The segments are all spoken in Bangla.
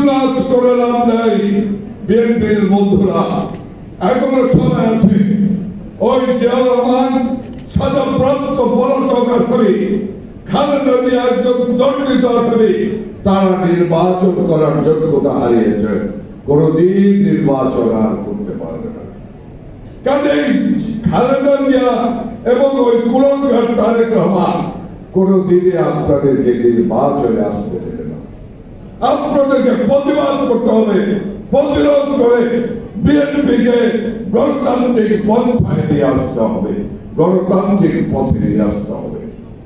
নাচ করে লাভ নাই। বিএনপির বন্ধুরা এখনো সময় আছে। ওই জিয়াউর রহমান সাজাপ্রাপ্ত পলাতক আসামি, খালেদা জিয়া একজন দণ্ডিত আসামি, তারা নির্বাচন করার যোগ্যতা হারিয়েছেন, কোনদিন নির্বাচন আর করতে পারবে না। কাজেই খালেদা জিয়া এবং ওই কুলঙ্গার তারেক রহমান কোনদিনই আপনাদেরকে নির্বাচনে আসতে দেবে না। আপনাদেরকে প্রতিবাদ করতে হবে, প্রতিরোধ করে বিএনপিকে গণতান্ত্রিক পন্থায় নিয়ে আসতে হবে, গণতান্ত্রিক পথে নিয়ে আসতে হবে।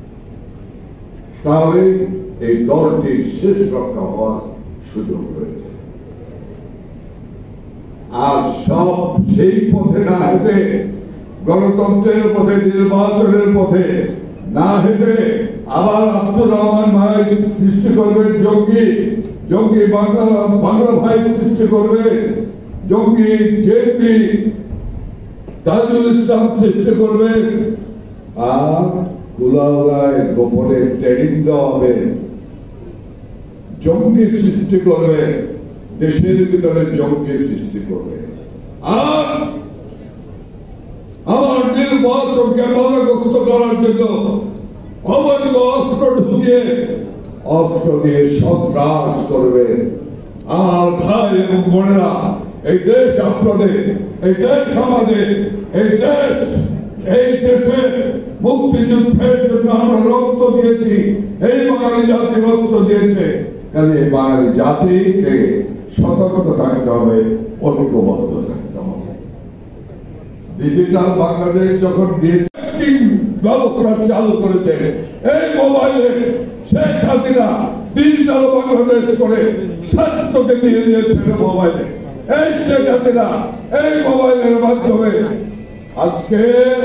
তাহলে এই দলটির শেষ রক্ষা হওয়ার সুযোগ রয়েছে। আর সব সেই পথে না হেঁটে, গণতন্ত্রের পথে, নির্বাচনের পথে না হেঁটে আবার আব্দুর রহমান ভাই সৃষ্টি করবে জঙ্গি, জঙ্গি বাংলা ভাই সৃষ্টি করবে জঙ্গি, জেপি তাজুল ইসলাম সৃষ্টি করবে, আর কুলাউড়ায় গোপনে ট্রেনিং দেওয়া হবে, জঙ্গি সৃষ্টি করবে, দেশের ভিতরে জঙ্গি সৃষ্টি করবে। আর আমার নির্বাচনকে বাধাগ্রস্ত করার জন্য অবৈধ অস্ত্র ঢুকিয়ে অস্ত্র দিয়ে সন্ত্রাস করবে। আর ভাই এবং বোনেরা, এই দেশ আপনাদের, এই দেশ আমাদের, এই দেশে মুক্তিযুদ্ধের জন্য আমরা রক্ত দিয়েছি, এই বাঙালি জাতি রক্ত দিয়েছে। কাজে এই বাঙালি জাতিকে সতর্ক থাকতে হবে, ঐক্যবদ্ধ থাকতে হবে। ডিজিটাল বাংলাদেশ যখন দিয়েছে, ব্যবস্থা চালু করেছে, এই মোবাইলে শেখ হাসিনা ডিজিটাল বাংলাদেশ করে স্বাস্থ্যকে দিয়ে দিয়েছিল মোবাইলে। এই শেখ হাসিনা এই মোবাইলের মাধ্যমে আজকে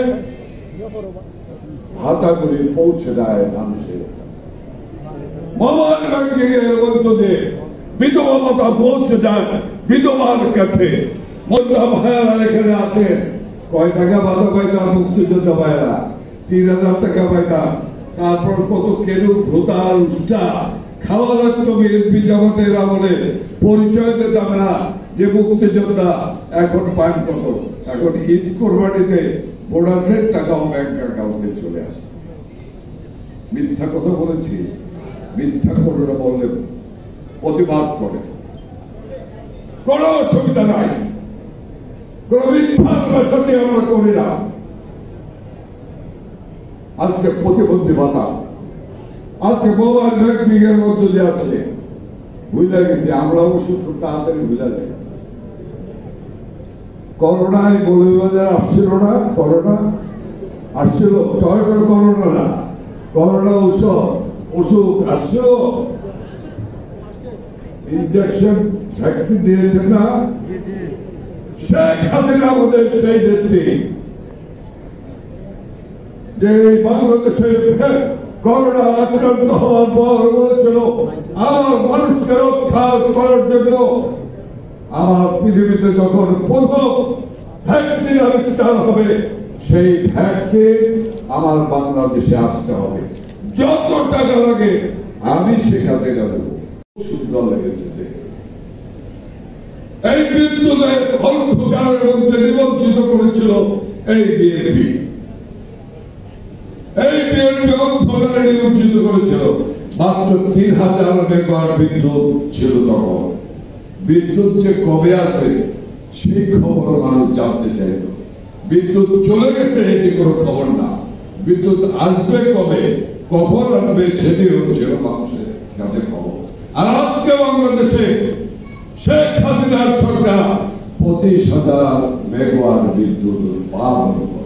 হাতাগুলি পৌঁছে দেয় মানুষের মোবাইল ব্যাংকিং এর মধ্য দিয়ে বিধবা ভাতা পৌঁছে যায় বিধবার কাছে। মোদ্দা ভাইয়ারা এখানে আছে, কয় টাকা ভাতা পাইতাম মুক্তিযোদ্ধা ভাইয়ারা? 3000 টাকা পাইতাম। তারপর কত কেলু ভূতা উষ্টা খাওয়া লাগতো বিএনপি জামাতের আমলে, পরিচয় দিতাম না যে মুক্তিযোদ্ধা। এখন পান কত? এখন ঈদ কোরবানিতে বোনাসের টাকাও ব্যাংক অ্যাকাউন্টে চলে আসে। মিথ্যা কথা বলেছি, মিথ্যা কথা বললে প্রতিবাদ করে, কোন অসুবিধা নাই, কোন মিথ্যার ভাষাতে আমরা করি না। আজকে প্রতিবন্ধী ভাতা, আজকে মোবাইল ব্যাংকিং এর মধ্যে দিয়ে আসছে, ভুলে গেছি আমরা, অবশ্য খুব তাড়াতাড়ি ভুলে যাই। করোনায় মৌলভীবাজার আসছিল না, করোনা আসছিল, করোনা না, করোনা ওষুধ আসছিল, ইনজেকশন ভ্যাকসিন দিয়েছেন না শেখ হাসিনা আমাদের সেই নেত্রী, যে বাংলাদেশে করোনা আক্রান্ত হওয়ার পর বলেছিল আমার মানুষকে রক্ষা করার জন্য আমার পৃথিবীতে যখন প্রথম ভ্যাকসিন আবিষ্কার হবে, সেই ভ্যাকসিন আমার বাংলাদেশে আসতে হবে, যত টাকা লাগে আমি সেখানে দেবো। সুন্দর লেগেছে দেখে। এই বিদ্যুতের অন্ধকারের মধ্যে নিমজ্জিত করেছিল এই বিএনপি, এই বিএনপি অন্ধকারে নিমজ্জিত করেছিল। মাত্র 3000 মেগাওয়াট বিদ্যুৎ ছিল তখন। বিদ্যুৎ যে কবে আসবে সেই খবর মানুষ জানতে চাইত। বিদ্যুৎ চলে গেছে এটি কোনো খবর না, বিদ্যুৎ আসবে কবে, কখন আসবে সেটি হচ্ছিল মানুষের কাছে খবর। আর আজকে বাংলাদেশে শেখ হাসিনার সরকার 25,000 মেগাওয়াট বিদ্যুৎ উৎপাদন করে।